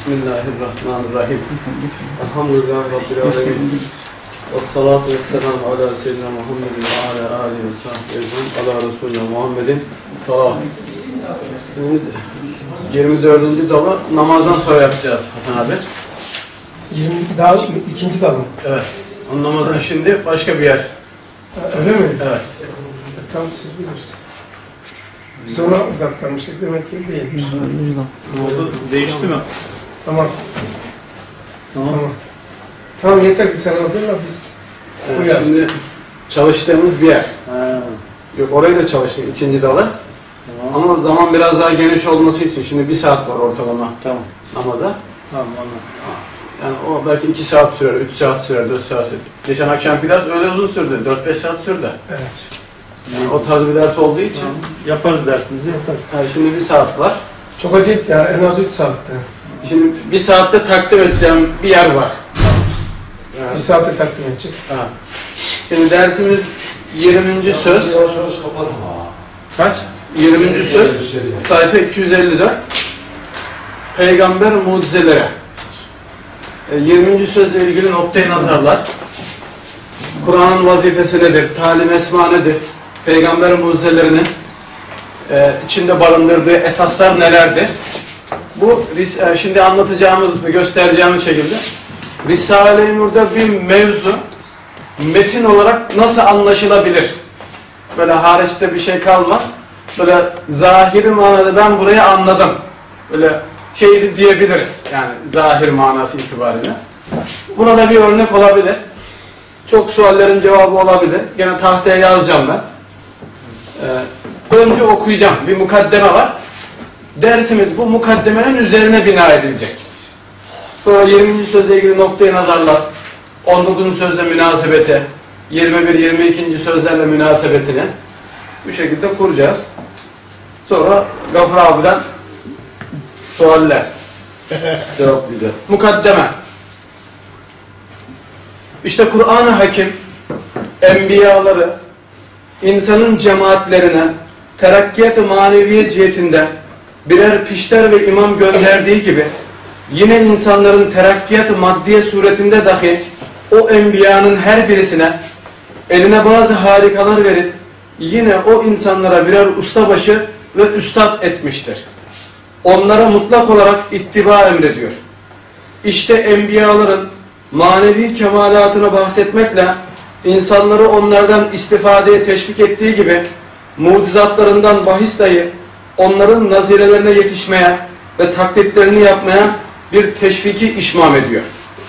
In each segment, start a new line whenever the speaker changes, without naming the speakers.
Bismillahirrahmanirrahim. Elhamdülillahi Rabbil alemin. Vessalatu vesselamu ala seyyidina Muhammedin ve ala alihi ve sahbihi ecmaîn. Ala Resulina Muhammedin salam. 24. dalı namazdan sonra yapacağız Hasan abi.
20 daha ikinci dal mı?
Evet. O namazdan şimdi başka bir yer.
Öyle mi?
Evet.
Tamam, siz bilirsiniz. Sonra odaklanmıştık, demek ki değilmiş.
Ne oldu? Değişti mi?
Tamam.
Tamam.
Tamam, yeter ki sen hazırla, biz uyarız.
Şimdi çalıştığımız bir yer.
Ha.
Yok, orayı da çalıştık ikinci dalı.
Tamam.
Ama zaman biraz daha geniş olması için şimdi 1 saat var ortalama
Tamam.
namaza.
Tamam, anladım.
Yani o belki 2 saat sürer, 3 saat sürer, 4 saat sürer. Geçen akşamki ders öyle uzun sürdü, 4-5 saat sürdü.
Evet.
Yani o tarz bir ders olduğu için.
Tamam. Yaparız dersimizi, yaparız.
Yani şimdi 1 saat var.
Çok acayip ya, en az 3 saatte.
Şimdi 1 saatte takdim edeceğim bir yer var.
1
Yani,
saate takdim edecek.
ha. Şimdi dersimiz 20. söz.
Kaç?
20. söz. Sayfa 254. Peygamber mucizeleri. 20. sözle ilgili noktayı nazarlar. Kur'an'ın vazifesi nedir? Talim esma nedir? Peygamber mucizelerinin içinde barındırdığı esaslar nelerdir? Bu şimdi anlatacağımız ve göstereceğimiz şekilde Risale-i Nur'da bir mevzu metin olarak nasıl anlaşılabilir? Böyle hariçte bir şey kalmaz. Böyle zahiri manada ben burayı anladım. Böyle şey diyebiliriz. Yani zahir manası itibariyle. Buna da bir örnek olabilir. Çok suallerin cevabı olabilir. Gene tahtaya yazacağım ben. Önce okuyacağım. Bir mukaddeme var. Dersimiz bu mukaddemenin üzerine bina edilecek. Sonra 20. sözle ilgili noktayı nazarlar. 19. sözle münasebete, 21-22. sözlerle münasebetini bu şekilde kuracağız. Sonra Gafur abiden sualler cevaplayacağız. Mukaddeme. İşte Kur'an-ı Hakim enbiyaları insanın cemaatlerine terakkiyat-ı maneviye cihetinde birer pişter ve imam gönderdiği gibi yine insanların terakkiyat-ı maddiye suretinde dahi o enbiyanın her birisine eline bazı harikalar verip yine o insanlara birer ustabaşı ve üstad etmiştir. Onlara mutlak olarak ittiba emrediyor. İşte enbiyaların manevi kemalatını bahsetmekle insanları onlardan istifadeye teşvik ettiği gibi mucizatlarından bahis dahi onların nazirelerine yetişmeye ve taklitlerini yapmaya bir teşviki işmam ediyor.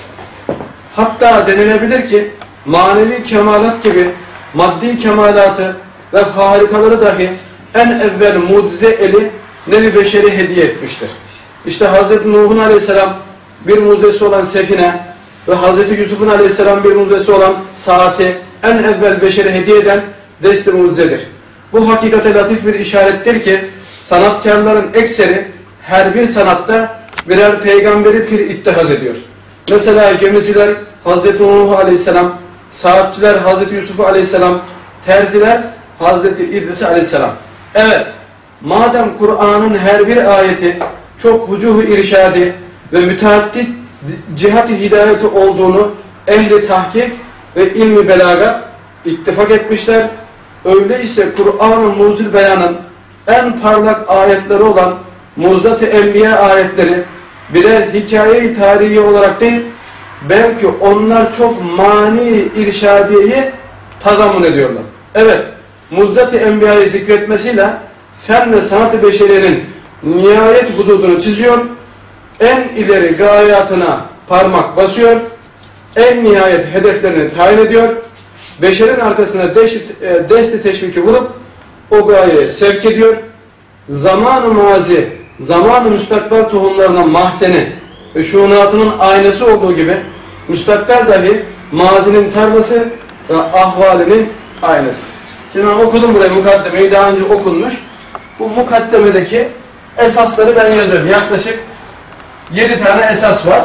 Hatta denilebilir ki manevi kemalat gibi maddi kemalatı ve harikaları dahi en evvel mucize eli nevi beşeri hediye etmiştir. İşte Hz. Nuh'un aleyhisselam bir mucizesi olan sefine ve Hz. Yusuf'un aleyhisselam bir mucizesi olan saati en evvel beşeri hediye eden dest-i mucizedir. Bu hakikate latif bir işarettir ki sanatkarların ekseri her bir sanatta birer peygamberi pir ittihaz ediyor. Mesela gemiciler Hz. Nuh aleyhisselam, saatçiler Hz. Yusuf aleyhisselam, terziler Hz. İdris aleyhisselam. Evet, madem Kur'an'ın her bir ayeti çok vucuh-u irşadi ve müteaddit cihat-ı hidayeti olduğunu ehli tahkik ve ilmi belagat ittifak etmişler. Öyleyse Kur'an-ı Muzil Beyan'ın en parlak ayetleri olan Muzzat-ı Enbiya ayetleri birer hikaye-i tarihi olarak değil, belki onlar çok mani irşadiyeyi tazammun ediyorlar. Evet, Muzzat-ı Enbiya'yı zikretmesiyle fen ve sanat-ı beşeriyenin nihayet hududunu çiziyor, en ileri gayatına parmak basıyor, en nihayet hedeflerini tayin ediyor, beşerin arkasına desti teşviki vurup o gayeye sevk ediyor, zaman-ı mazi, zaman-ı müstakbel tohumlarına mahzeni ve şuunatının aynası olduğu gibi müstakbel dahi mazinin tarlası ve ahvalinin aynası. Şimdi ben okudum burayı, mukaddemeyi daha önce okunmuş. Bu mukaddemedeki esasları ben yazıyorum. Yaklaşık 7 tane esas var.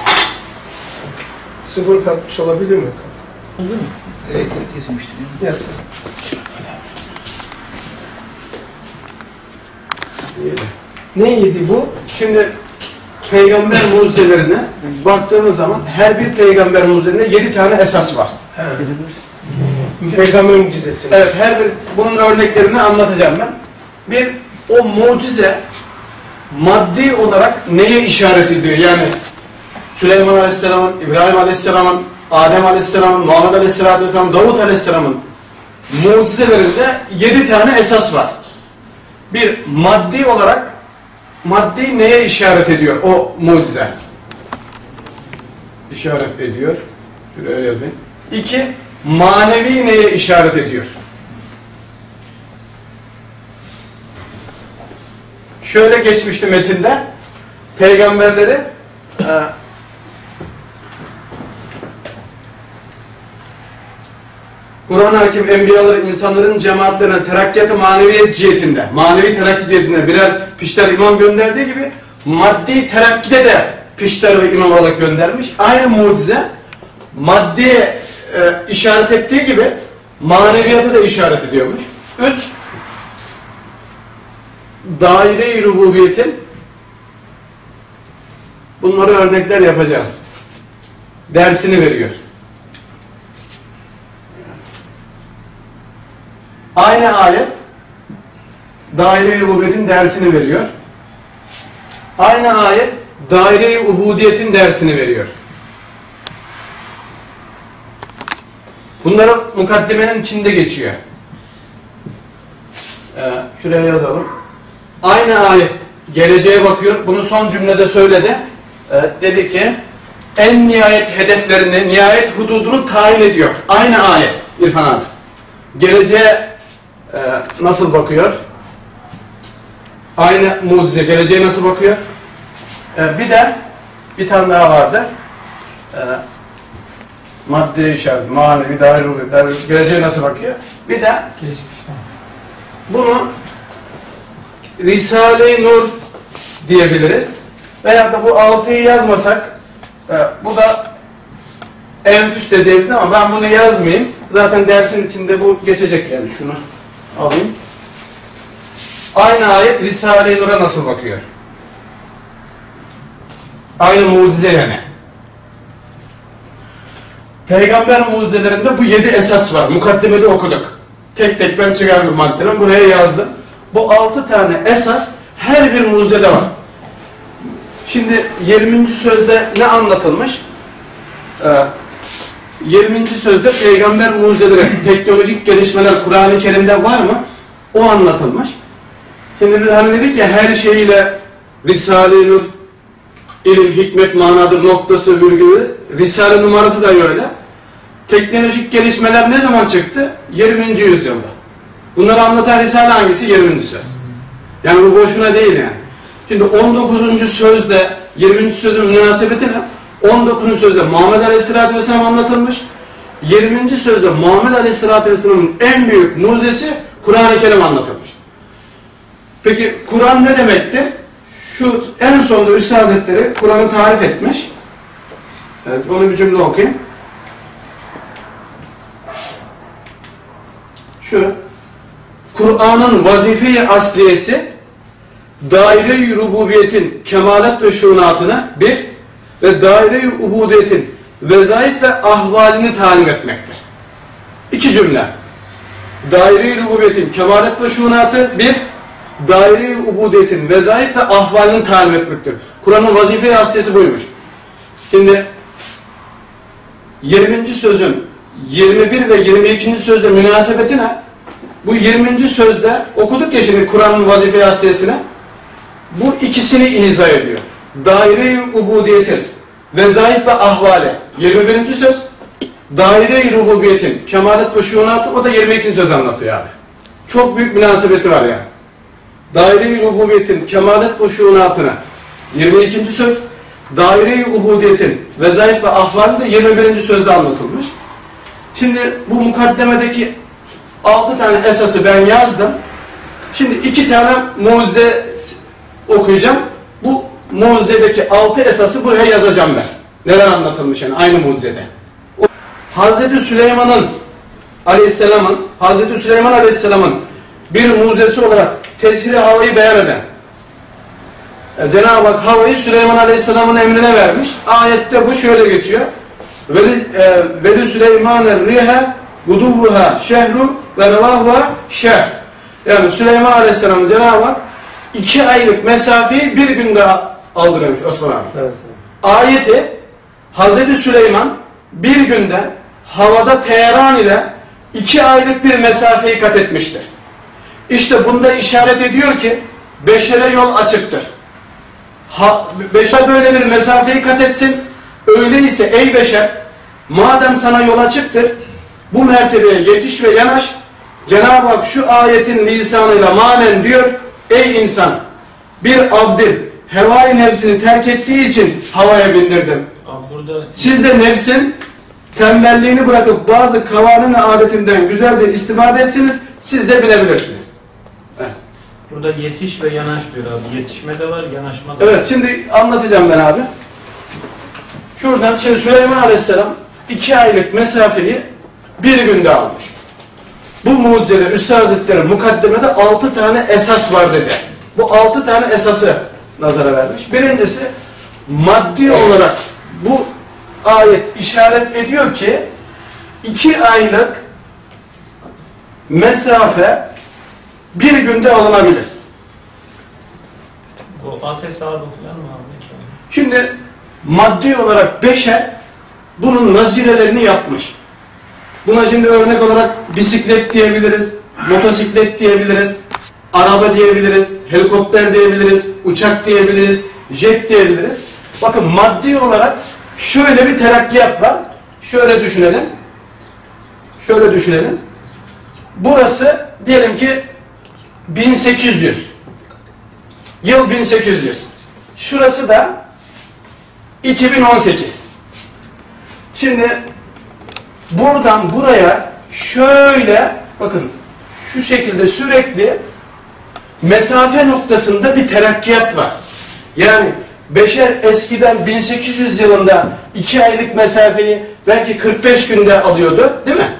Sıfır tatmış olabilir mi?
Olur mu? Elektrik kesilmiştir.
Yazsın. Ne yedi bu?
Şimdi peygamber mucizelerine baktığımız zaman her bir peygamber mucizelerinde 7 tane esas var.
Peygamber mucizesi.
Evet, her bir bunun örneklerini anlatacağım ben. Bir, o mucize maddi olarak neye işaret ediyor? Yani Süleyman Aleyhisselam'ın, İbrahim Aleyhisselam'ın, Adem Aleyhisselam'ın, Muhammed Aleyhisselatü Vesselam, Davut Aleyhisselam'ın mucizelerinde 7 tane esas var. Bir, maddi olarak maddi neye işaret ediyor o mucize? İşaret ediyor. Şuraya yazayım. 2, manevi neye işaret ediyor? Şöyle geçmişti metinde. Peygamberleri Kur'an-ı Hakim enbiyaları insanların cemaatlerine terakkiyat-ı maneviyet cihetinde, manevi terakki cihetinde birer pişter imam gönderdiği gibi maddi terakkide de pişter ve imam olarak göndermiş. Aynı mucize maddiye işaret ettiği gibi maneviyatı da işaret ediyormuş. 3, daire-i rububiyetin, bunları örnekler yapacağız, dersini veriyor. Aynı ayet daire-i rububiyetin dersini veriyor. Aynı ayet daire-i ubudiyetin dersini veriyor. Bunları mukaddimenin içinde geçiyor. Şuraya yazalım. Aynı ayet geleceğe bakıyor. Bunu son cümlede söyledi. Dedi ki en nihayet hedeflerini, nihayet hududunu tayin ediyor. Aynı ayet İrfan abi. Geleceğe nasıl bakıyor? Aynı mucize geleceğe nasıl bakıyor? Bir de bir tane daha vardı. Maddi işaret, manevi, daire, geleceğe nasıl bakıyor? Bir de bunu Risale-i Nur diyebiliriz. Veyahut da bu 6'yı yazmasak bu da enfüs de diyebiliriz ama ben bunu yazmayayım. Zaten dersin içinde bu geçecek yani. Şunu alayım. Aynı ayet Risale-i Nur'a nasıl bakıyor? Aynı mucize yani. Peygamber mucizelerinde bu 7 esas var. Mukaddimede okuduk. Tek tek ben çıkardım maddeleri. Buraya yazdım. Bu 6 tane esas her bir mucizede var. Şimdi 20. sözde ne anlatılmış? 20. sözde peygamber mucizeleri, teknolojik gelişmeler Kur'an-ı Kerim'de var mı? O anlatılmış. Şimdi biz hani dedik ya her şeyiyle Risale-i Nur, ilim, hikmet, manadır, noktası, virgülü, Risale numarası da öyle. Teknolojik gelişmeler ne zaman çıktı? 20. yüzyılda. Bunları anlatan Risale hangisi? 20. söz. Yani bu boşuna değil yani. Şimdi 19. sözde 20. sözün münasebeti ne? 19. sözde Muhammed Aleyhisselatü Vesselam anlatılmış. 20. sözde Muhammed Aleyhisselatü Vesselam'ın en büyük mucizesi Kur'an-ı Kerim anlatılmış. Peki Kur'an ne demektir? Şu en sonunda Üstad Hazretleri Kur'an'ı tarif etmiş. Evet, onu bir cümle okuyayım. Şu, Kur'an'ın vazife-i asliyesi daire-i rububiyetin kemalat ve şuunatını ve daire-i ubudiyetin vezaif ve ahvalini talim etmektir. 2 cümle. Daire-i rububiyetin kemalat ve şuunatı daire-i ubudiyetin vezaif ve ahvalini talim etmektir. Kur'an'ın vazife-i asliyesi buymuş. Şimdi 20. sözün 21 ve 22. sözde münasebeti ne? Bu 20. sözde okuduk ya şimdi Kur'an'ın vazife-i asliyesine. Bu ikisini izah ediyor. Daire-i ubudiyetin vezaif ve ahvali 21. söz. Daire-i rububiyetin kemalet ve şuunatı o da 22. söz anlatıyor abi. Çok büyük münasebeti var yani. Daire-i rububiyetin kemalet ve şuunatına 22. söz. Daire-i ubudiyetin vezaif ve ahvali de 21. sözde anlatılmış. Şimdi bu mukaddemedeki 6 tane esası ben yazdım. Şimdi 2 tane mucize okuyacağım. Bu mucizedeki 6 esası buraya yazacağım ben. Neler anlatılmış yani aynı mucizede. Hazreti Süleyman Aleyhisselam'ın bir mucizesi olarak teshir-i havayı beyan eden Cenab-ı Hak havayı Süleyman Aleyhisselam'ın emrine vermiş. Ayette bu şöyle geçiyor. Veli Süleyman'e rihe guduvuha şehru ve revahuha şehr. Yani Süleyman Aleyhisselam'ın Cenab-ı Hak 2 aylık mesafeyi bir günde aldırmış Osman abi.
Evet.
Ayeti Hazreti Süleyman bir günde havada Teheran ile 2 aylık bir mesafeyi kat etmiştir. İşte bunda işaret ediyor ki beşere yol açıktır. Beşer böyle bir mesafeyi kat etsin. Öyleyse ey beşer, madem sana yol açıktır, bu mertebeye yetiş ve yanaş. Cenab-ı Hak şu ayetin lisanıyla manen diyor, ey insan, bir abdin hevai nefsini terk ettiği için havaya bindirdim. Siz de nefsin tembelliğini bırakıp bazı kavanın adetinden güzelce istifade etsiniz, siz de bilebilirsiniz. Evet.
Burada yetiş ve yanaş diyor abi. Yetişme de var, yanaşma da var.
Evet, şimdi anlatacağım ben abi. Şuradan, şimdi Süleyman Aleyhisselam 2 aylık mesafeyi bir günde almış. Bu mucizede Üstad Hazretleri mukaddemede 6 tane esas var dedi. Bu 6 tane esası nazara vermiş. Birincisi, maddi olarak bu ayet işaret ediyor ki 2 aylık mesafe bir günde alınabilir.
Bu at hesabı falan mı abi?
Şimdi maddi olarak beşer bunun nazirelerini yapmış. Buna şimdi örnek olarak bisiklet diyebiliriz, motosiklet diyebiliriz, araba diyebiliriz, helikopter diyebiliriz, uçak diyebiliriz, jet diyebiliriz. Bakın maddi olarak şöyle bir terakkiyat var. Şöyle düşünelim. Şöyle düşünelim. Burası diyelim ki 1800. Yıl 1800. Şurası da 2018. Şimdi buradan buraya şöyle bakın şu şekilde sürekli mesafe noktasında bir terakkiyat var. Yani beşer eskiden 1800 yılında 2 aylık mesafeyi belki 45 günde alıyordu, değil mi?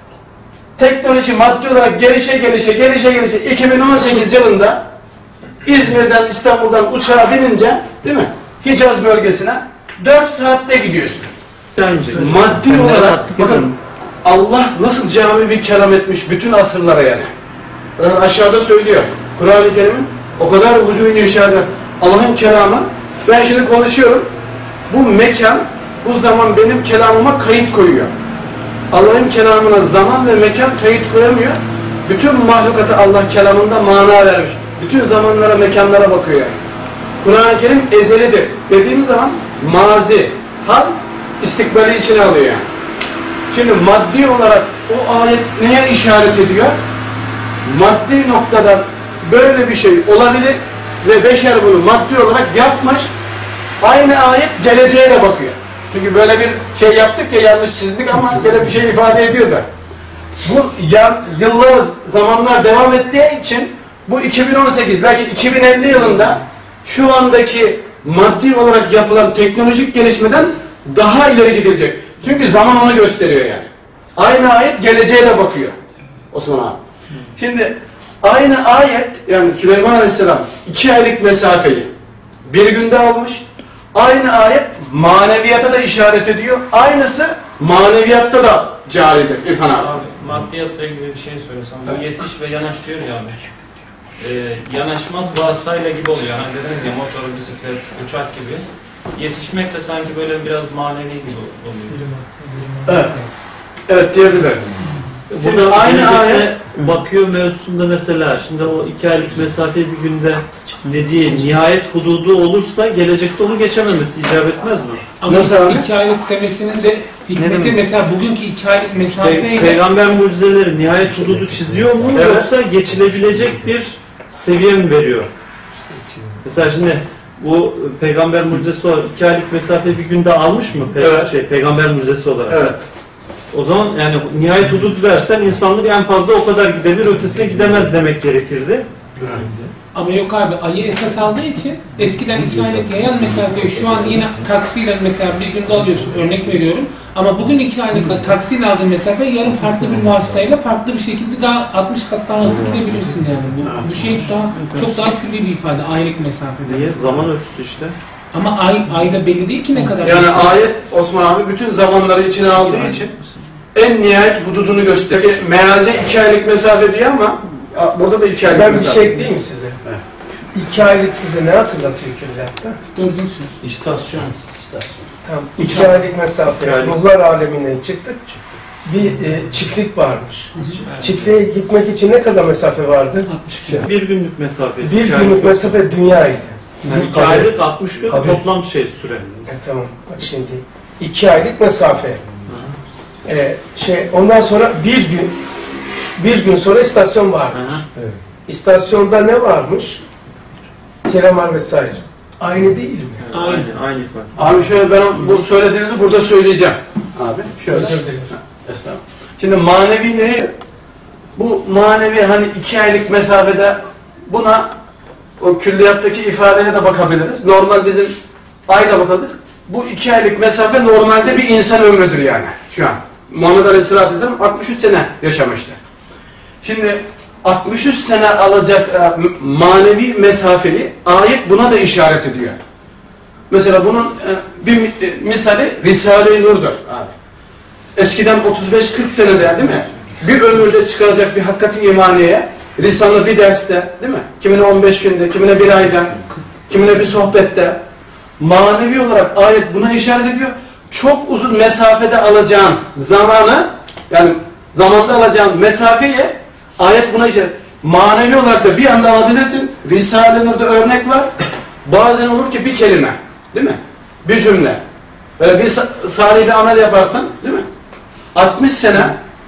Teknoloji maddi olarak gelişe 2018 yılında İzmir'den İstanbul'dan uçağa binince, değil mi? Hicaz bölgesine 4 saatte gidiyorsun. Maddi olarak bakın Allah nasıl cami bir kelam etmiş bütün asırlara yani. Aşağıda söylüyor. Kur'an-ı Kerim'in o kadar vücudu irşadı Allah'ın kelamı. Ben şimdi konuşuyorum. Bu mekan, bu zaman benim kelamıma kayıt koyuyor. Allah'ın kelamına zaman ve mekan kayıt koyamıyor. Bütün mahlukata Allah kelamında mana vermiş. Bütün zamanlara, mekanlara bakıyor yani. Kur'an-ı Kerim ezelidir. Dediğimiz zaman mazi, hal, istikbali içine alıyor yani. Şimdi maddi olarak o ayet neye işaret ediyor? Maddi noktada böyle bir şey olabilir ve beşer bunu maddi olarak yapmış. Aynı ayet geleceğe de bakıyor. Çünkü böyle bir şey yaptık ya, yanlış çizdik ama böyle bir şey ifade ediyor da. Bu yıllar, zamanlar devam ettiği için bu 2018, belki 2050 yılında şu andaki maddi olarak yapılan teknolojik gelişmeden daha ileri gidilecek. Çünkü zaman onu gösteriyor yani. Aynı ayet geleceğe de bakıyor. Osman abi. Şimdi aynı ayet, yani Süleyman Aleyhisselam 2 aylık mesafeyi bir günde almış. Aynı ayet maneviyata da işaret ediyor. Aynısı maneviyatta da caridir İrfan abi.
Maddiyatla ilgili bir şey söylesem. Bu yetiş ve yanaş diyor ya abi. Yanaşmak vasıtayla gibi oluyor. Hani dediniz ya, motor, bisiklet, uçak gibi. Yetişmek de sanki böyle biraz manevi gibi oluyor.
Evet. Evet diyebiliriz.
Burada
aynı ayet
bakıyor mevzusunda mesela, şimdi o 2 aylık mesafe bir günde dediği nihayet hududu olursa gelecekte onu geçememesi icap etmez mi?
Ama
nasıl abi?
2 aylık demesinin de hikmeti mesela bugünkü 2 aylık mesafeyle
Peygamber mucizeleri nihayet hududu çiziyor mu,
evet,
yoksa geçilebilecek bir seviye mi veriyor? Mesela şimdi bu peygamber mucizesi olarak 2 aylık mesafe bir günde almış mı?
Evet.
Peygamber mucizesi olarak.
Evet.
O zaman yani nihayet hudud dersen insanlık en fazla o kadar gidebilir, ötesine gidemez demek gerekirdi.
Evet.
Ama yok abi, ayı esas aldığı için eskiden 2 aylık yayan mesafeyi şu an yine taksiyle mesela bir günde alıyorsun, örnek veriyorum. Ama bugün 2 aylık taksiyle aldığın mesafe yarın farklı bir vasıtayla farklı bir şekilde daha 60 kat daha hızlı gidebilirsin yani. Bu şey daha çok daha külli bir ifade, aylık mesafede.
Niye? Zaman ölçüsü işte.
Ama ayda belli değil ki ne kadar.
Yani ayet Osman abi bütün zamanları içine aldığı için en nihayet hududunu gösteriyor. Mealde 2 aylık mesafe diyor ama burada da 2 aylık
Ben bir
mesafe.
şey ekleyeyim mi size?
Evet.
2 aylık size ne hatırlatıyor külliyatta?
Dördüncü.
İstasyon.
Tamam. 2 aylık mesafe.
2 aylık.
Ruhlar alemine çıktık. Bir çiftlik varmış. Çiftliğe gitmek için ne kadar mesafe vardı?
60 kilo.
Bir günlük mesafe.
Bir
İki
günlük
aylık.
mesafe dünyaydı.
Yani 2 aylık 60 gün
Tabii.
toplam süre.
Tamam. Bak şimdi 2 aylık mesafe. Ondan sonra bir gün sonra istasyon varmış.
Aha.
İstasyonda ne varmış? Telemar vesaire. Aynı değil mi?
Aynı ifade.
Abi şöyle ben bu söylediğinizi burada söyleyeceğim. Abi şöyle.
Özür dilerim.
Estağfurullah. Şimdi manevi ne? Bu manevi hani 2 aylık mesafede buna o külliyattaki ifadeye de bakabiliriz. Normal bizim ayda bakabiliriz. Bu 2 aylık mesafe normalde bir insan ömrüdür yani şu an. Muhammed Aleyhisselatü Vesselam 63 sene yaşamıştı. Şimdi 63 sene alacak manevi mesafeli ayet buna da işaret ediyor. Mesela bunun bir misali Risale-i Nur'dur abi. Eskiden 35-40 senede değil mi? Bir ömürde çıkaracak bir hakikat-i imaniyeye lisanlı bir derste değil mi? Kimine 15 günde, kimine bir ayda, kimine bir sohbette manevi olarak ayet buna işaret ediyor. Çok uzun mesafede alacağın zamanı yani zamanda alacağın mesafeye ayet buna işaret. Manevi olarak da bir anda alabilirsin. Risale-i Nur'da örnek var. Bazen olur ki bir kelime değil mi? Bir cümle. Böyle bir salih bir amel yaparsın değil mi? 60 sene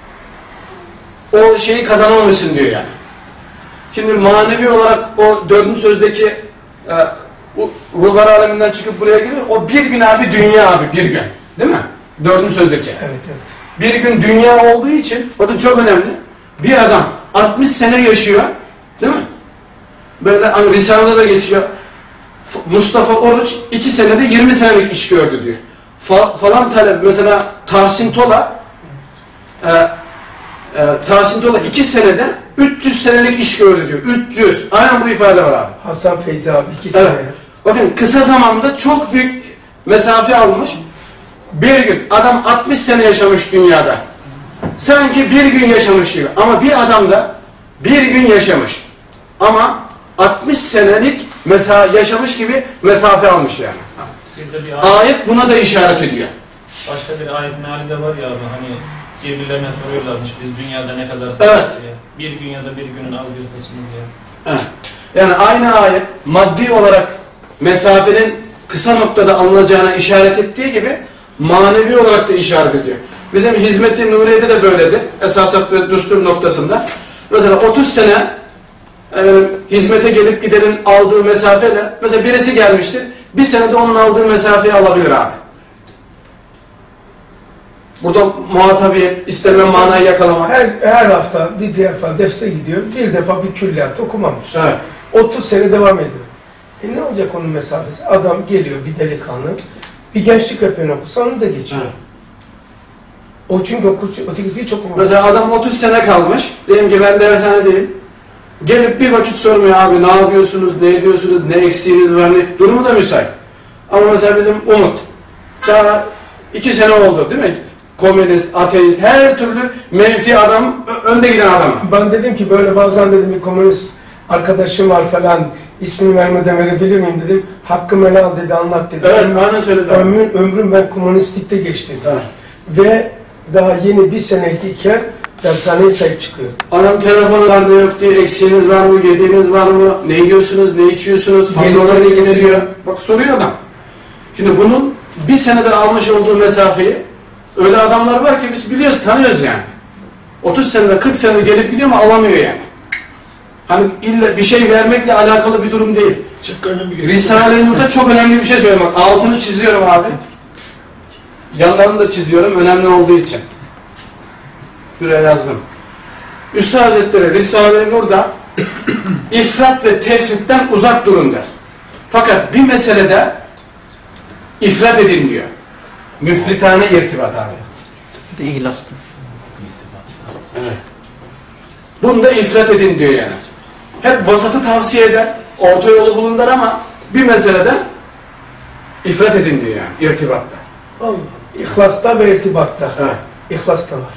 o şeyi kazanamamışsın diyor yani. Şimdi manevi olarak o 4. sözdeki ruhlar aleminden çıkıp buraya geliyor. O bir gün abi dünya abi bir gün. Değil mi? 4. sözdeki.
Evet.
Bir gün dünya olduğu için bakın çok önemli. Bir adam 60 sene yaşıyor. Değil mi? Böyle hani Risale'de de geçiyor. Mustafa Oruç 2 senede 20 senelik iş gördü diyor. Falan talep mesela Tahsin Tola 2 senede 300 senelik iş gördü diyor. 300. Aynen bu ifade var abi.
Hasan Feyzi abi 2 sene.
Evet. Bakın kısa zamanda çok büyük mesafe almış. Bir gün adam 60 sene yaşamış dünyada. Sanki bir gün yaşamış gibi. Ama bir adam da bir gün yaşamış. Ama 60 senelik yaşamış gibi mesafe almış yani.
Bir de bir
Ayet buna da işaret ediyor.
başka bir ayet mealinde var ya abi hani birbirlerine soruyorlarmış biz dünyada ne kadar
Evet.
diye. Bir gün ya da bir günün az bir kısmı diye.
Evet. Yani aynı ayet maddi olarak mesafenin kısa noktada alınacağına işaret ettiği gibi manevi olarak da işaret ediyor. Bizim hizmet-i Nuriye'de de böyledir. Esasat ve düstur noktasında. Mesela 30 sene hizmete gelip gidenin aldığı mesafeyle mesela birisi gelmiştir. Bir senede onun aldığı mesafeyi alabilir abi. Burada muhatabiyet, istenen manayı yakalamak.
Her hafta bir defa derse gidiyor. Bir defa bir külliyat okumamış.
Evet.
30 sene devam ediyor. Ne olacak onun mesafesi? Adam geliyor bir delikanlı. Bir gençlik rehberini okusa onu da geçiyor.
Evet.
O çünkü ötekisi hiç okumamış.
Mesela adam 30 sene kalmış. Diyelim ki ben dershanedeyim. Gelip bir vakit sormuyor abi ne yapıyorsunuz, ne ediyorsunuz, ne eksiğiniz var, ne... Durumu da müsait. Ama mesela bizim Umut. Daha 2 sene oldu değil mi? Komünist, ateist, her türlü menfi adam, önde giden adam.
Ben dedim ki böyle bazen dedim bir komünist arkadaşım var falan ismini vermeden verebilir miyim dedim. Hakkım helal dedi anlat dedi.
Evet, aynen söyledi.
Ömrüm ben komünistlikte geçti.
Evet.
Ve daha yeni bir seneyken dershaneye sahip çıkıyor.
Adam telefonu var mı yok diye, eksiğiniz var mı, yediğiniz var mı, ne yiyorsunuz, ne içiyorsunuz, faturaları ilgileniyor. Bak soruyor adam. Şimdi bunun bir senede almış olduğu mesafeyi öyle adamlar var ki biz biliyoruz, tanıyoruz yani. 30 senede, 40 senede gelip gidiyor ama alamıyor yani. Hani illa bir şey vermekle alakalı bir durum değil. Risale-i Nur'da çok önemli bir şey söylüyorum. Bak, altını çiziyorum abi. Yanlarını da çiziyorum önemli olduğu için. Şuraya yazdım. Üstad Hazretleri Risale-i Nur'da ifrat ve tefritten uzak durun der. Fakat bir meselede ifrat edin diyor. Müfritane irtibat abi.
Bir de ihlastı.
Evet. Bunda ifrat edin diyor yani. Hep vasatı tavsiye eder, orta yolu bulun der ama bir meselede ifrat edin diyor yani irtibatta.
İhlasta ve irtibatta.
Evet.
İhlasta var.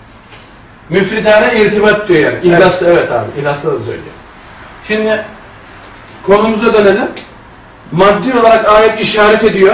Müfritane irtibat diyor yani. İhlasla evet abi. İhlasla da söylüyor. Şimdi konumuza dönelim. Maddi olarak ayet işaret ediyor.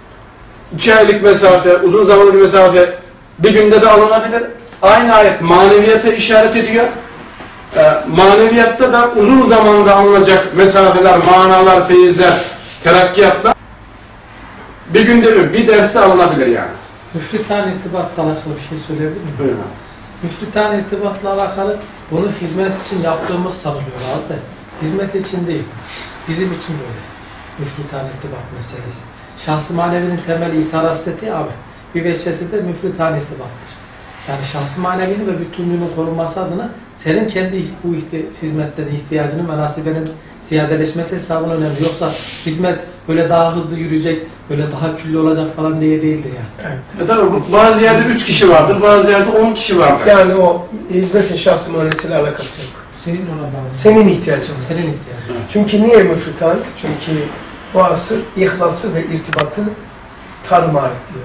2 aylık mesafe, uzun zamanlı bir mesafe bir günde de alınabilir. Aynı ayet maneviyata işaret ediyor. Maneviyatta da uzun zamanda alınacak mesafeler, manalar, feyizler, terakkiyatlar bir günde mi, bir derste alınabilir yani.
Müfritan irtibatla alakalı bir şey söyleyebilir miyim?
Buyurun.
Müfritan irtibatla alakalı bunu hizmet için yaptığımız sanılıyor abi de. Hizmet için değil. Bizim için böyle. Müfritan irtibat meselesi. Şahs-ı manevinin temeli İsa Hazreti abi. Bir veçesi de müfritan irtibattır. Yani şahs-ı manevinin ve bütünlüğünün korunması adına senin kendi bu hizmetten ihtiyacının ve nasibenin ziyadeleşmesi hesabına önemli. Yoksa hizmet böyle daha hızlı yürüyecek, böyle daha küllü olacak falan diye değildir yani.
Evet.
Tabii bazı yerde 3 kişi vardır, bazı yerde 10 kişi vardır.
Yani o hizmetin şahsı manesiyle alakası yok.
Senin ona bağlı.
Senin ihtiyacın.
Senin ihtiyacın.
Çünkü niye müfritan? Çünkü o asır ihlası ve irtibatı tarumar ediyor.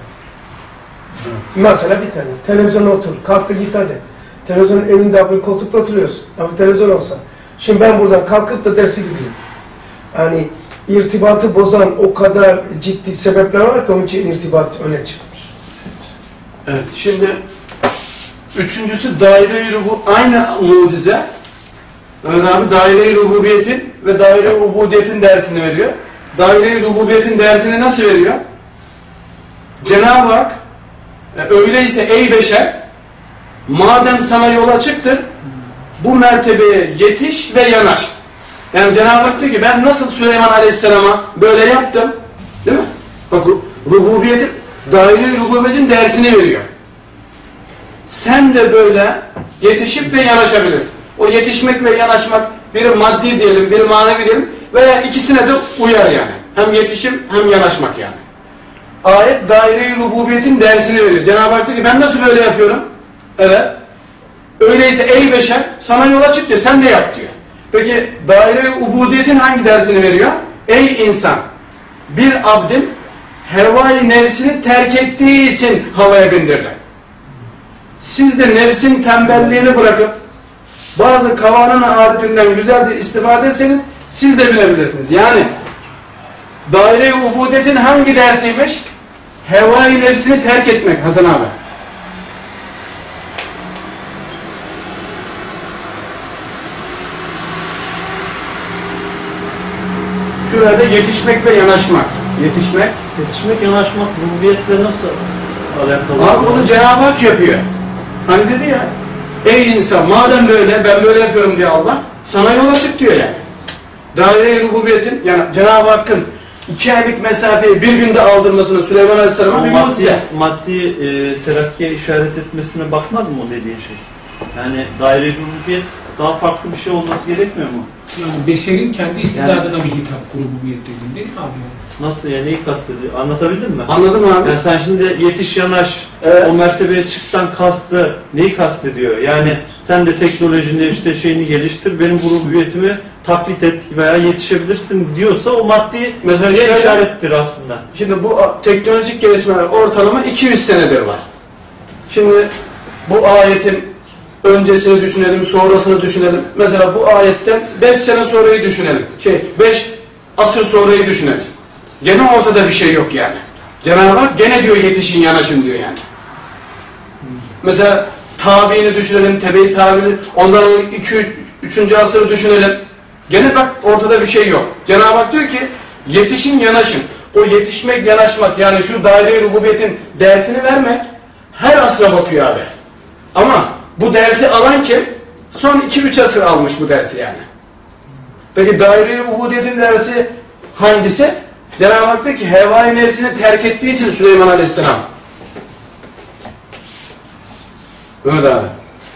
Mesela bir tane televizyona otur, kalk da git hadi. Televizyonun evinde abi koltukta oturuyorsun. Abi televizyon olsa. Şimdi ben buradan kalkıp da derse gideyim. Yani irtibatı bozan o kadar ciddi sebepler var ki onun için irtibat öne çıkmış.
Evet, şimdi üçüncüsü daire-i rubu, aynı mucize. Evet abi, daire-i rububiyetin ve daire-i ubudiyetin dersini veriyor. Daire-i rububiyetin dersini nasıl veriyor? Cenab-ı Hak, öyleyse ey beşer, madem sana yol açıktır, bu mertebeye yetiş ve yanaş. Yani Cenab-ı Hak diyor ki ben nasıl Süleyman Aleyhisselam'a böyle yaptım, değil mi? Bak rububiyetin, daire-i rububiyetin dersini veriyor. Sen de böyle yetişip ve yanaşabilirsin. O yetişmek ve yanaşmak biri maddi diyelim, biri manevi diyelim veya ikisine de uyar yani. Hem yetişim hem yanaşmak yani. Ayet daire-i rububiyetin dersini veriyor. Cenab-ı Hak diyor ki ben nasıl böyle yapıyorum? Evet. Öyleyse ey beşer sana yol açık diyor, sen de yap diyor. Peki daire-i ubudiyetin hangi dersini veriyor? Ey insan, bir abdim hevai nefsini terk ettiği için havaya bindirdi. Siz de nefsin tembelliğini bırakıp bazı kavanın adetinden güzelce istifade etseniz siz de bilebilirsiniz. Yani daire-i ubudiyetin hangi dersiymiş? Hevai nefsini terk etmek Hasan abi. Şurada yetişmek ve yanaşmak.
Yetişmek, yanaşmak, rububiyetle nasıl alakalı?
Abi bunu Cenab-ı Hak yapıyor. Hani dedi ya, ey insan madem böyle, ben böyle yapıyorum diye Allah, sana yol açık diyor yani. Daire-i rububiyetin, yani Cenab-ı Hakk'ın 2 aylık mesafeyi bir günde aldırmasını Süleyman Aleyhisselam'a bir mucize.
Maddi terakkiye işaret etmesine bakmaz mı o dediğin şey? Yani daire-i rububiyet daha farklı bir şey olması gerekmiyor mu?
Yani beşerin kendi istidadına bir hitap rububiyet dediğin değil mi abi?
Nasıl ya, neyi kastediyor? Anlatabildin mi?
Anladım abi.
Yani sen şimdi yetiş yanaş,
Evet.
o mertebeye çıktan kastı, neyi kastediyor? Yani sen de teknolojini işte şeyini geliştir, benim bu rububiyetimi taklit et veya yetişebilirsin diyorsa o maddi
Mesela
bir
şöyle-
işarettir aslında.
Şimdi bu teknolojik gelişmeler ortalama 200 senedir var. Şimdi bu ayetin öncesini düşünelim, sonrasını düşünelim. Mesela bu ayetten 5 sene sonrayı düşünelim. 5 asır sonrayı düşünelim. Gene ortada bir şey yok yani. Cenab-ı Hak gene diyor yetişin yanaşın diyor yani. Mesela tabiini düşünelim, tebe-i tabiini, ondan 2-3. asırı düşünelim. Gene bak ortada bir şey yok. Cenab-ı Hak diyor ki yetişin yanaşın. O yetişmek, yanaşmak yani şu daire-i rububiyetin dersini vermek her asra bakıyor abi. Ama bu dersi alan kim? Son 2-3 asır almış bu dersi yani. Peki daire-i ubudiyetin dersi hangisi? Cenab-ı Hak diyor ki hevai nefsini terk ettiği için Süleyman Aleyhisselam. Mehmet abi.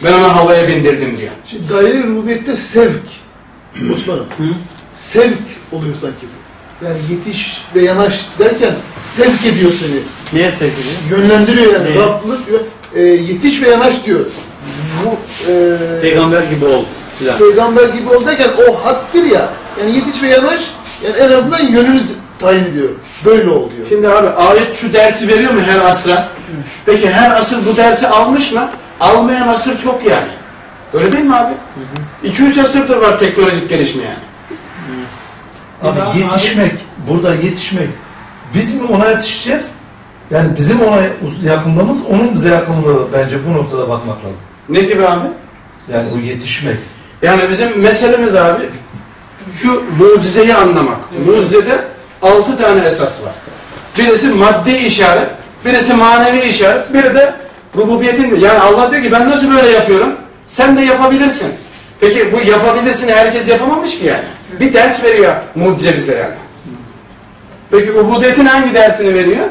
Ben onu havaya bindirdim diyor.
Şimdi daire-i rububiyette sevk. Osman'ım. Sevk oluyor sanki bu. Yani yetiş ve yanaş derken sevk ediyor seni.
Niye sevgili?
Yönlendiriyor yani.
Neye?
Rablık, yetiş ve yanaş diyor. Bu
Peygamber gibi ol. Falan.
peygamber gibi ol derken o haddir ya. Yani yetiş ve yanaş, yani en azından yönünü tayin ediyor. Böyle ol diyor.
Şimdi abi ayet şu dersi veriyor mu her asra? Peki her asır bu dersi almış mı? Almayan asır çok yani. Öyle değil mi abi? 2-3 asırdır var teknolojik gelişme yani.
Abi yetişmek, burada yetişmek. Biz mi ona yetişeceğiz? Yani bizim ona yakınlığımız, onun bize yakınlığı bence bu noktada bakmak lazım.
Ne gibi abi?
Yani o yetişmek.
Yani bizim meselemiz abi şu mucizeyi anlamak. Mucizede 6 tane esas var. Birisi maddi işaret, birisi manevi işaret, biri de rububiyetin. Yani Allah diyor ki ben nasıl böyle yapıyorum? Sen de yapabilirsin. Peki bu yapabilirsin herkes yapamamış ki yani. Bir ders veriyor mucize bize yani. Peki ubudiyetin hangi dersini veriyor?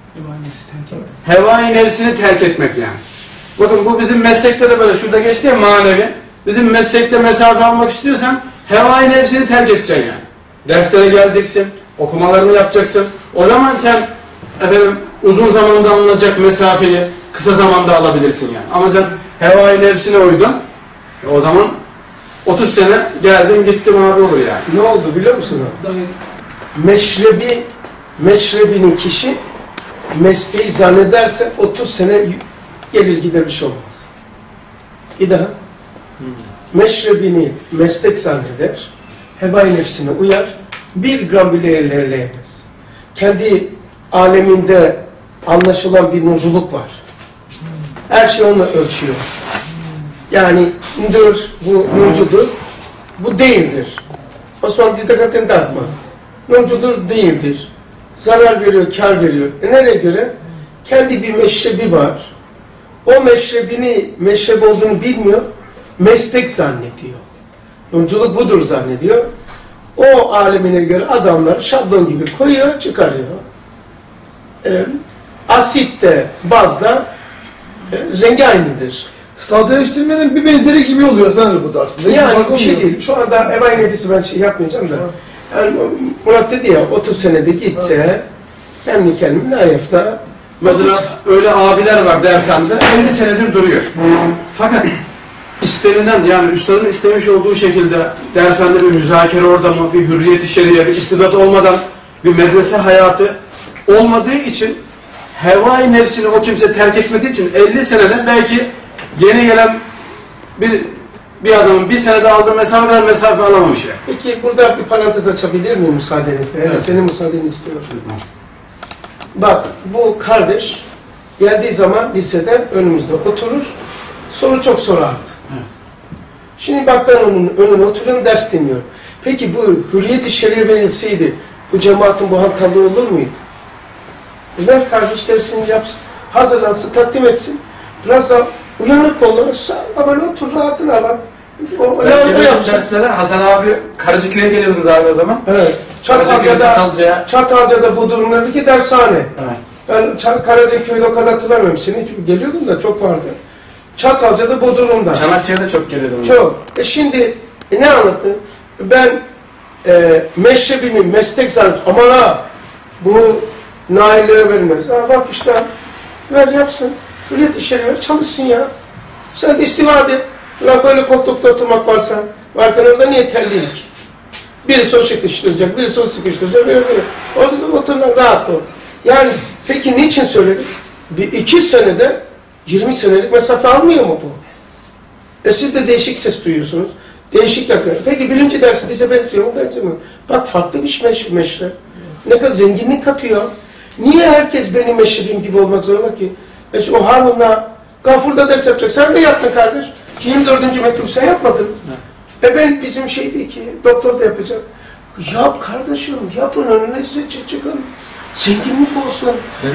Hevai nefsini terk etmek yani. Bakın bu bizim meslekte de böyle. Şurada geçti ya manevi. Bizim meslekte mesafe almak istiyorsan hevai nefsini terk edeceksin yani. Derslere geleceksin, okumalarını yapacaksın. O zaman sen efendim uzun zamanda alınacak mesafeyi kısa zamanda alabilirsin yani. Ama sen hevai nefsine uydun. O zaman 30 sene geldim gittim abi olur yani.
Ne oldu biliyor musun? Meşrebini kişi mesleği zannederse 30 sene gelir gider bir şey olmaz. Bir daha. Meşrebini meslek zanneder, hevai nefsine uyar, 1 gram bile ilerleyemez. Kendi aleminde anlaşılan bir nurculuk var. Her şey onunla ölçüyor. Yani nur, bu nurcudur, bu değildir. Osman dikkatini dağıtma. Nurcudur değildir. Zarar veriyor, kar veriyor. Nereye göre? Kendi bir meşrebi var. O meşrep olduğunu bilmiyor. Meslek zannediyor. Nurculuk budur zannediyor. O alemine göre adamları şablon gibi koyuyor, çıkarıyor. Asitte, bazda rengi aynıdır.
Sadeleştirmenin bir benzeri gibi oluyor sanırım bu da aslında.
Yani bir şey değil. Şu anda hevai nefisi ben şey yapmayacağım da. Yani Murat dedi ya 30 senede gitse kendi kendine ayafta.
Mesela öyle abiler var dershanede 50 senedir duruyor. Fakat istenilen yani üstadın istemiş olduğu şekilde dershanede bir müzakere ortamı, bir hürriyet-i şeriye, bir istidat olmadan bir medrese hayatı olmadığı için hevai nefsini o kimse terk etmediği için 50 senede belki yeni gelen bir adamın bir senede aldığı mesafe kadar mesafe alamamış yani.
Peki burada bir parantez açabilir miyim müsaadenizle? Evet. Senin müsaadeni istiyorum. Bak bu kardeş geldiği zaman lisede önümüzde oturur, soru çok sorardı. Evet. Şimdi bak ben onun önüne oturuyorum, ders dinliyorum. Peki bu hürriyet-i şeriye verilseydi bu cemaatin bu hantallığı olur muydu? Ver kardeş dersini yapsın, hazırlansın, takdim etsin. Biraz da uyanık ol, böyle otur rahatına bak. O
derslere Hasan abi Karacaköy'e geliyordunuz abi o zaman.
Evet. Çatalca'da bu durumlardaki dershane.
Evet.
Ben Karacaköy'de o kadar hatırlamıyorum. Senin çünkü geliyordun da çok vardı. Çatalca'da bu durumda.
Çanakçı'ya çok geliyordum.
Çok. Şimdi ne anlattı? Ben meşrebimi meslek zannediyorum. Aman ha bu naillere verilmez. Ha bak işte ver yapsın. Hürriyet işleri ver çalışsın ya. Sen de istifade et. Ulan böyle koltukta oturmak varsa varken orada niye terliyim ki? Birisi o sıkıştıracak, birisi o sıkıştıracak, birisi orada da oturmak rahat ol. Yani peki niçin söyledik? Bir 2 senede 20 senelik mesafe almıyor mu bu? Siz de değişik ses duyuyorsunuz. Değişik yapıyor. Peki birinci dersi bize benziyor mu? Benzemiyor. Bak farklı bir meşrep. Ne kadar zenginlik katıyor. Niye herkes benim meşrebim gibi olmak zorunda ki? O Harun'la Gafur'da ders yapacak. Sen de yaptın kardeş. 24. mektubu sen yapmadın. Ben bizim şey değil ki, doktor da yapacak. Yap kardeşim, yapın önüne size çıkın. Zenginlik olsun.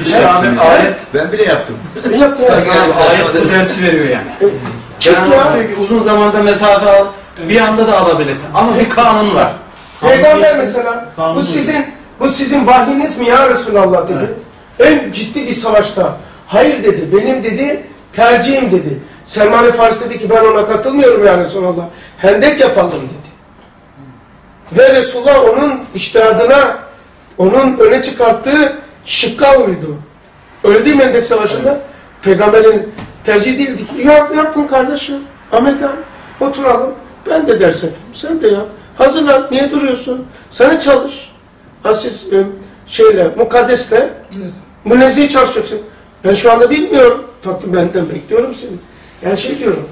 Ben bile yaptım.
Yaptı yani.
Ayet bu dersi veriyor yani.
Çık ya.
Uzun zamanda mesafe al, bir anda da alabilirsin. Ama bir kanun var.
Peygamber mesela, bu sizin vahyiniz mi ya Resulallah dedi. Evet. En ciddi bir savaşta. Hayır dedi, benim dedi, tercihim dedi. Selman-ı Farisi dedi ki ben ona katılmıyorum ya Resulallah. Hendek yapalım dedi. Ve Resulullah onun içtihadına, onun öne çıkarttığı şıkka uydu. Öyle değil mi Hendek Savaşı'nda? Evet. Peygamberin tercihi değildi ki yapın kardeşim. Ahmet abi oturalım. Ben de ders yapayım. Sen de yap. Hazırlan. Niye duruyorsun? Sana çalış. Siz mukaddesle münezzih çalışacaksın. Ben şu anda bilmiyorum. Tabii benden bekliyorum seni. Yani şey diyorum.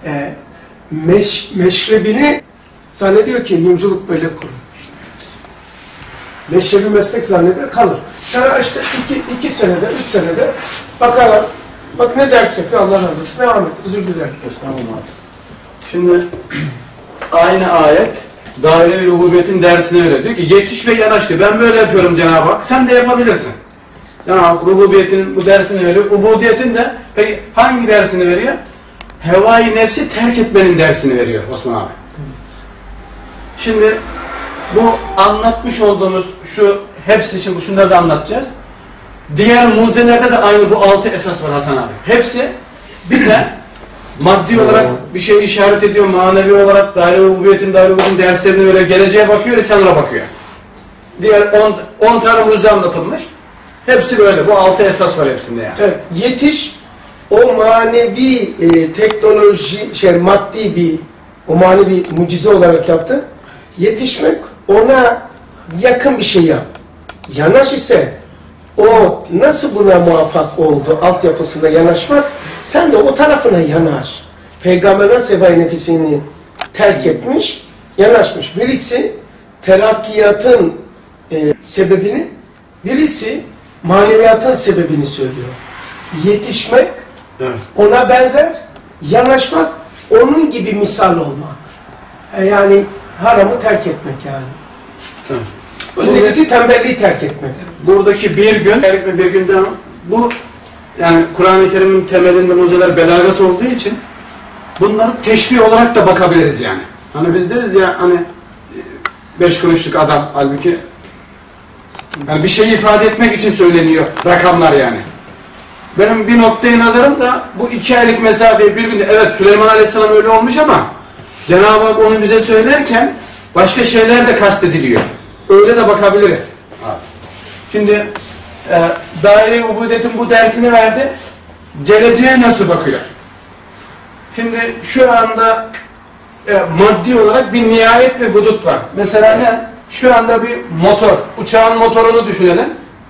Meşrebini zannediyor ki yolculuk böyle kurulmuş. Meşrebi meslek zanneder kalır. Sana işte 2 senede, 3 senede bakalım. Bak ne ders yapıyor Allah razı olsun. Devam et. Özür dilerim.
Tamam abi. Şimdi aynı ayet daire-i rububiyetin dersine öyle diyor ki yetiş ve yanaş diyor. Ben böyle yapıyorum Cenab-ı Hak. Sen de yapabilirsin. Cenab-ı Hak rububiyetinin bu dersini veriyor. Ubudiyetin de peki hangi dersini veriyor? Hevai nefsi terk etmenin dersini veriyor Osman abi. Şimdi bu anlatmış olduğumuz şu hepsi şimdi şunları da anlatacağız. Diğer mucizelerde de aynı bu 6 esas var Hasan abi. Hepsi bize maddi olarak bir şey işaret ediyor, manevi olarak daire-i rububiyetin derslerine öyle geleceğe bakıyor, insanlara bakıyor. Diğer 10 tane mucize anlatılmış. Hepsi böyle. Bu 6 esas var hepsinde yani.
Evet. Yetiş o manevi teknoloji, maddi bir o manevi mucize olarak yaptı. Yetişmek ona yakın bir şey yap. Yanaş ise o nasıl buna muvaffak oldu altyapısına yanaşmak, sen de o tarafına yanaş. Peygamber nasıl hevai nefisini terk etmiş, yanaşmış. Birisi terakkiyatın sebebini, birisi maneviyatın sebebini söylüyor. Yetişmek, evet, ona benzer, yanaşmak, onun gibi misal olmak. Yani haramı terk etmek yani. Evet. Ötekisi tembelliği terk etmek.
Buradaki bir günden bu yani Kur'an-ı Kerim'in temelinde mucizeler belagat olduğu için bunları teşbih olarak da bakabiliriz yani. Hani biz deriz ya hani 5 kuruşluk adam halbuki yani bir şeyi ifade etmek için söyleniyor rakamlar yani. Benim bir noktaya nazarım da bu 2 aylık mesafeyi bir günde, evet Süleyman Aleyhisselam öyle olmuş ama Cenab-ı Hak onu bize söylerken başka şeyler de kastediliyor. Öyle de bakabiliriz. Şimdi daire-i ubudiyetin bu dersini verdi. Geleceğe nasıl bakıyor? Şimdi şu anda maddi olarak bir nihayet ve hudut var. Mesela ne? Şu anda bir motor, uçağın motorunu düşünelim.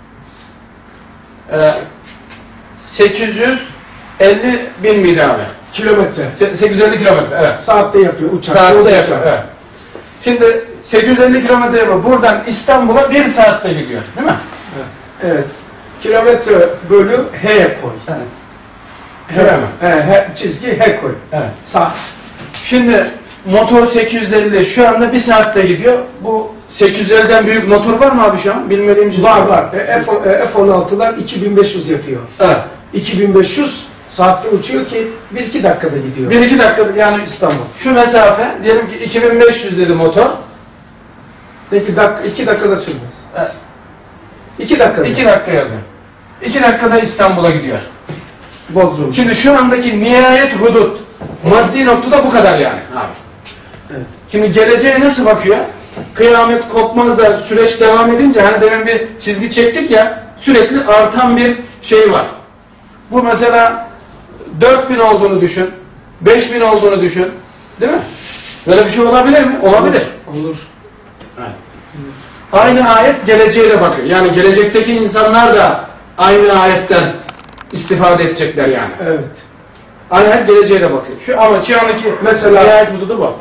850 bin miydi abi?
Kilometre.
850 kilometre, evet.
Saatte yapıyor uçak.
Saatte yapıyor, evet. Şimdi 850 kilometre yapıyor. Buradan İstanbul'a 1 saatte gidiyor, değil mi?
Evet. Evet. Kilometre bölü H'ye koy.
Evet. Şuraya mı?
Çizgi H koy.
Evet.
Saat.
Şimdi motor 850 şu anda 1 saatte gidiyor. Bu 850'den büyük motor var mı abi şu an? Bilmediğim için.
Var. F-16'lar 2500 yapıyor.
Evet.
2500 saatte uçuyor ki 1-2 dakikada gidiyor.
1-2 dakikada yani İstanbul. Şu mesafe diyelim ki 2500 dedi motor.
Peki 2 dakikada sürmez.
Evet.
2 dakikada.
2 dakika yazın. 2 dakikada İstanbul'a gidiyor.
Bodrum.
Şimdi şu andaki nihayet hudut. Maddi noktada bu kadar yani. Abi.
Evet.
Şimdi geleceğe nasıl bakıyor? Kıyamet kopmaz da süreç devam edince hani demin bir çizgi çektik ya, sürekli artan bir şey var. Bu mesela 4000 olduğunu düşün, 5000 olduğunu düşün, değil mi? Böyle bir şey olabilir mi? Olabilir.
Olur.
Evet. Aynı ayet geleceğe de bakıyor. Yani gelecekteki insanlar da aynı ayetten istifade edecekler yani.
Evet.
Aynı ayet geleceğe de bakıyor. Ama şu andaki
mesela
ayet hududu bu.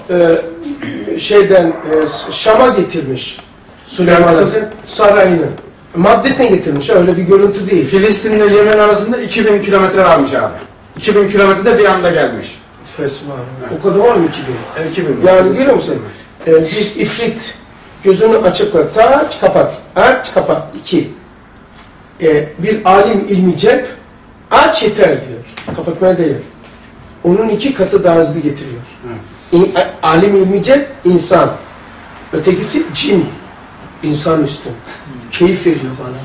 Şam'a getirmiş Süleyman Aleyhisselam sarayını. Maddeten getirmiş. Öyle bir görüntü değil.
Filistin ile Yemen arasında 2000 kilometre varmış abi. 2000 kilometrede bir anda gelmiş.
Fesma. Evet. O kadar var mı 2000?
2000.
Yani biliyor musun? Bir ifrit gözünü açıkla. Aç kapat. Aç kapat. 2. Bir alim ilmi cep aç yeter diyor. Kapatmaya değil. Onun 2 katı daha hızlı getiriyor. Evet. Alim ilmi cep insan. Ötekisi cin. İnsanüstü. Keyif veriyor bana.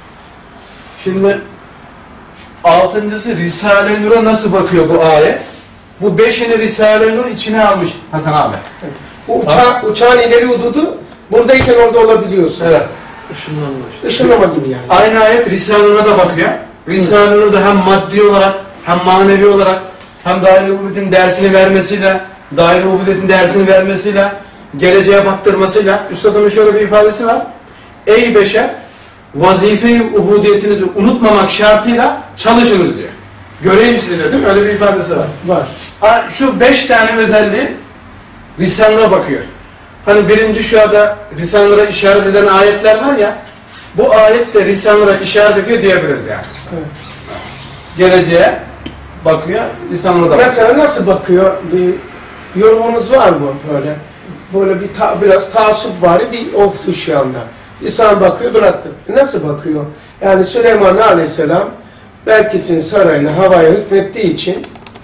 Şimdi 6.'sı Risale-i Nur'a nasıl bakıyor bu ayet? Bu 5'ini Risale-i Nur içine almış Hasan abi.
Bu uçağın ileri hududu buradayken orada olabiliyorsun.
Evet.
Işınlanma işte.
Işınlama gibi yani.
Aynı ayet Risale-i Nur'a da bakıyor. Risale-i Nur'da hem maddi olarak hem manevi olarak hem daire-i ubudiyetin dersini vermesiyle, daire-i ubudiyetin dersini vermesiyle, geleceğe baktırmasıyla, üstadımın şöyle bir ifadesi var. Ey beşer, vazife-i ubudiyetinizi unutmamak şartıyla çalışınız diyor. Göreyim sizi diyor, değil mi? Öyle bir ifadesi var.
Var.
Şu 5 tane özelliği Risale-i Nur'a bakıyor. Hani birinci şurada Risale-i Nur'a işaret eden ayetler var ya, bu ayet de Risale-i Nur'a işaret ediyor diyebiliriz yani.
Evet.
Geleceğe bakıyor, Risale-i Nur'a da bakıyor.
Mesela nasıl bakıyor? Bir yorumunuz var mı böyle? Böyle biraz taassup var bir oldu şu anda. İnsan bakıyor, bıraktı. Nasıl bakıyor? Yani Süleyman Aleyhisselam Belkis'in sarayına havaya hükmettiği için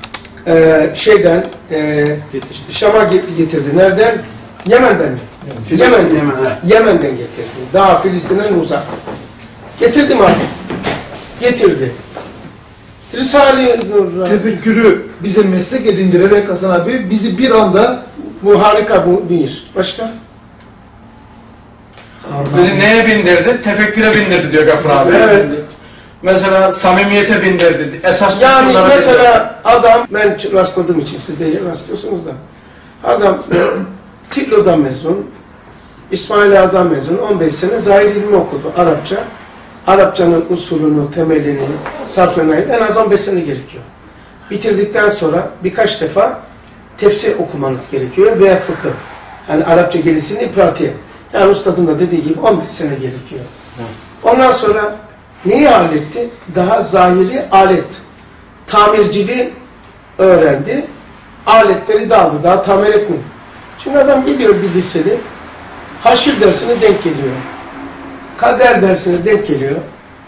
Şam'a getirdi. Nereden? Yemen'den mi? Yemen'den getirdi. Daha Filistin'den uzak. Getirdi mi abi? Getirdi. Risale-i Nur.
Tefekkürü bize meslek edindirerek Hasan abi bizi bir anda
Bu harika bu bir. Başka?
Bizi neye bindirdi? Tefekküre bindirdi diyor Gafur abi.
Evet.
Mesela samimiyete bindirdi. Esas
Yani
düsturlara
mesela adam, ben rastladığım için siz de rastlıyorsunuz da, adam Tiflo'dan mezun, İsmaila'dan mezun, 15 sene zahir ilmi okudu, Arapça. Arapçanın usulünü, temelini, sarfını en az 15 sene gerekiyor. Bitirdikten sonra birkaç defa tefsir okumanız gerekiyor veya fıkıh. Yani Arapça gelişini pratiğe. Yani ustadın da dediği gibi 15 sene gerekiyor. Ondan sonra neyi halletti? Daha zahiri alet. Tamirciliği öğrendi. Aletleri daldı. Daha tamir etmiyor. Şimdi adam geliyor bir liseli. Haşir dersine denk geliyor. Kader dersine denk geliyor.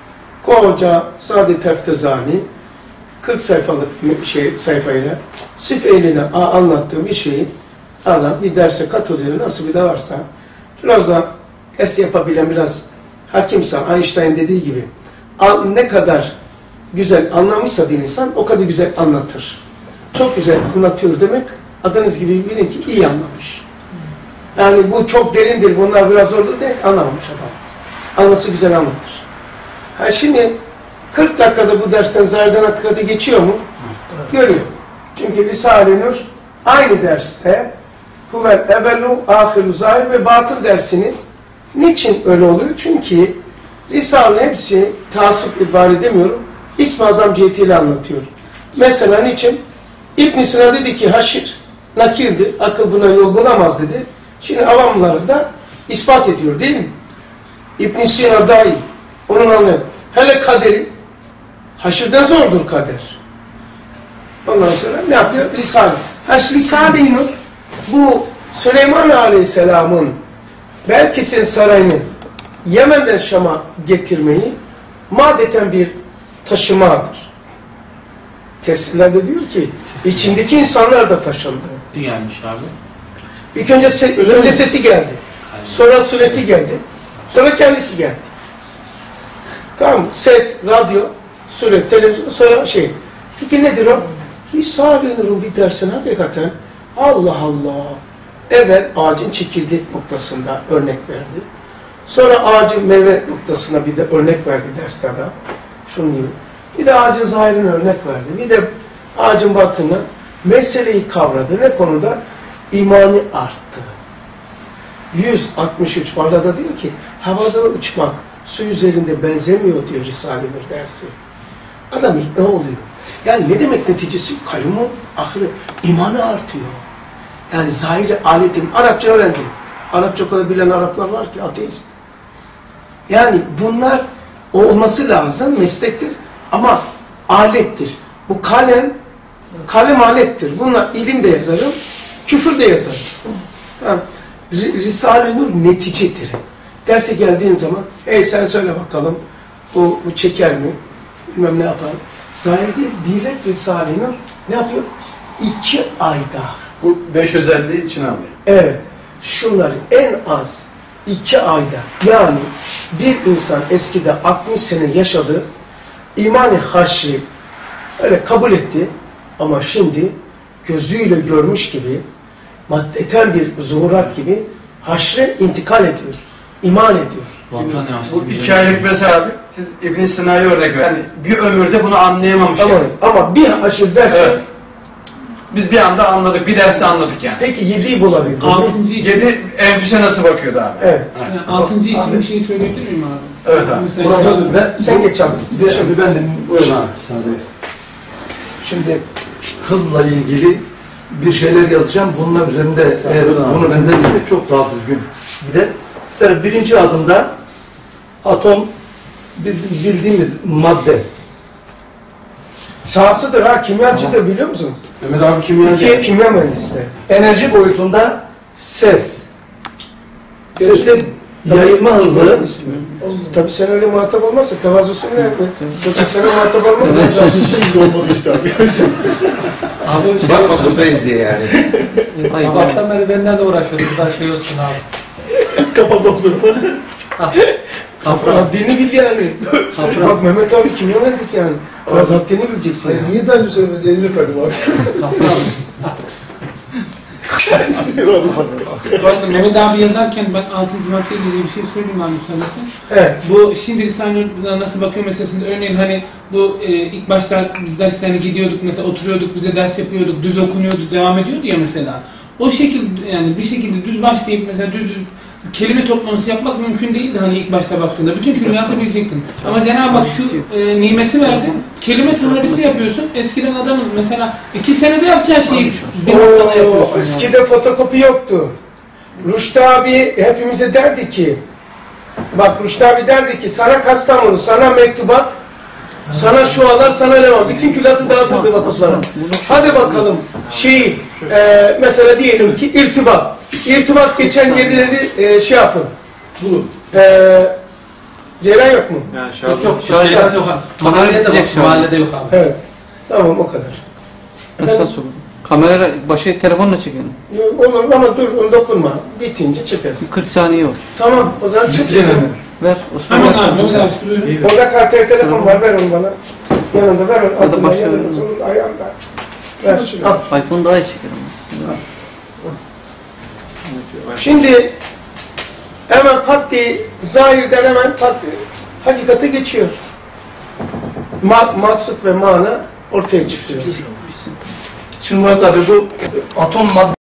Koca Sadi Teftezani 40 sayfalık sayfayla sif eline anlattığı bir şeyi adam bir derse katılıyor. Nasıl bir de varsa biraz da ders yapabilen biraz hakimse Einstein dediği gibi ne kadar güzel anlamışsa bir insan o kadar güzel anlatır. Çok güzel anlatıyor demek adınız gibi bilin ki iyi anlamış. Yani bu çok derindir. Bunlar biraz zordur demek anlamamış adam. Anlası güzel anlatır. Ha şimdi 40 dakikada bu dersten zahirden hakikate geçiyor mu? Görüyor. Çünkü Risale-i Nur aynı derste huvel evvelu, ahiru, zahir ve batıl dersini niçin öyle oluyor? Çünkü Risale'nin hepsi taassup ibare edemiyorum. İsm-i Azam cihetiyle anlatıyor. Mesela niçin? İbn Sina dedi ki haşir, nakirdir, akıl buna yol bulamaz dedi. Şimdi avamları da ispat ediyor değil mi? İbn Sina dahi onun anlamı. Hele kaderi, haşirden zordur kader. Ondan sonra ne yapıyor? Risale. Risale-i Nur, bu Süleyman Aleyhisselam'ın Belkis'in sarayını Yemen'den Şam'a getirmeyi madeten bir taşımadır. Tefsirlerde diyor ki, içindeki insanlar da taşındı.
Gelmiş abi.
İlk önce sesi geldi. Sonra sureti geldi. Sonra kendisi geldi. Tamam mı? Ses, radyo, suret, televizyon, sonra şey. Peki nedir o? Risale-i Nur'un bir dersine hakikaten Allah Allah. Evvel ağacın çekirdek noktasında örnek verdi. Sonra ağacın meyve noktasına bir de örnek verdi derste adam. Şunun gibi. Bir de ağacın zahirine örnek verdi. Bir de ağacın batını meseleyi kavradı. Ne konuda? İmanı arttı. 163 barda diyor ki havada uçmak su üzerinde benzemiyor diyor Risale-i Nur dersi. Adam ikna oluyor. Yani ne demek neticesi? Kayyumun ahiret, imanı artıyor. Yani zahiri aletin, Arapça öğrendim. Arapça o kadar bilen Araplar var ki ateist. Yani bunlar olması lazım, meslektir ama alettir. Bu kalem alettir. Bunlar ilim de yazarım, küfür de yazarım. Yani, Risale-i Nur neticedir. Derse geldiğin zaman, hey sen söyle bakalım, bu çeker mi? Bilmem ne yapar. Zahirde direkt Risale-i Nur ne yapıyor? 2 ayda.
Bu 5 özelliği içine alıyor.
Evet. Şunları en az 2 ayda. Yani bir insan eskide 60 sene yaşadı, iman-ı haşri öyle kabul etti ama şimdi gözüyle görmüş gibi, maddeten bir zuhurat gibi haşre intikal ediyor, iman ediyor.
Bu 2 aylık mesela abi, siz İbn Sina'yı örnek verin. Yani bir ömürde bunu anlayamamış.
Ama bir haşır derse,
evet. Biz bir anda anladık, bir derste anladık yani.
Peki 7'yi bulabildin mi?
6. için.
7 enfüse nasıl bakıyordu abi?
Evet.
Yani 6. için bir şey söyleyebilir miyim abi?
Evet abi.
Mesela
Sen geç abi.
Şimdi ben de
Buyurun abi.
şimdi hızla ilgili bir şeyler yazacağım. Bunun üzerinde eğer bunu benzerse çok daha düzgün gider. Mesela birinci adımda atom bildiğimiz madde.
Sahasıdır ha, kimyacıdır biliyor musunuz?
Mehmet abi kimyacı.
Kimya mühendisliği.
Enerji boyutunda ses. Sesin yayılma hızı.
Tabii sen öyle muhatap olmazsa tevazusun ne yapıyor? Yoksa sana muhatap olmaz.
Şimdi olmadı işte abi.
Abi şey
Bakma
olsun.
buradayız diye yani.
Sabahtan beri benden de uğraşıyoruz. Daha şey olsun abi.
Kapak olsun.
Haddini bil yani. Bak Mehmet abi kimya mühendisi yani. Biraz haddini bileceksin yani.
Niye daha önce söylemedin? Elini koydum abi.
Bu arada Mehmet abi yazarken ben 6. maddeyle ilgili bir şey söyleyeyim abi müsaadenizle.
Evet.
Bu şimdi Risale-i nasıl bakıyor meselesinde örneğin hani bu ilk başta biz derslerine gidiyorduk mesela oturuyorduk bize ders yapıyorduk düz okunuyordu devam ediyordu ya mesela. O şekilde yani bir şekilde düz başlayıp mesela düz kelime toplaması yapmak mümkün değildi hani ilk başta baktığında. Bütün kelimeyi atabilecektin. Ama Cenab-ı Hak şu nimeti verdi. Kelime tahrisi yapıyorsun. Eskiden adamın mesela 2 senede yapacağı şeyi bir haftada yapıyorsun.
Eskide fotokopi yoktu. Rüştü abi hepimize derdi ki, bak Rüştü abi derdi ki sana Kastamonu, sana mektubat, sana şualar, sana levan. Bütün külatı dağıtıldı vakıflara. Hadi bakalım mesela diyelim ki irtibat. İrtibat geçen yerleri şey yapın.
Bulun.
Ceylan yok mu?
Yani
Yok, şahit yok. Mahallede yok, mahallede yok abi.
Evet. Tamam o kadar.
Nasıl kamera başı telefonla çekelim.
Yok, olur ama dur onu dokunma. Bitince çekeriz.
40 saniye olur.
Tamam o zaman çek.
Ver Osman.
Hemen abi Mehmet abi buyurun.
Orada kartaya telefon var, ver onu bana. Yanında ver onu, altında,
başla.
yanında, sonunda, ayağında. Ver, al.
iPhone daha iyi çekelim.
Şimdi hemen pat diye, zahirden hemen pat diye, hakikate geçiyor. Maksat ve mana ortaya çıkıyor.
Şimdi Murat abi bu atom madde